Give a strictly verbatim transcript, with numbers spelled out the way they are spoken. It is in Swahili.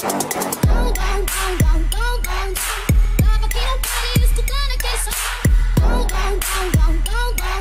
Bom, bom, bom, bom, bom, bom. Tava aqui no party escutando aquele som. Bom, bom, bom, bom, bom, bom.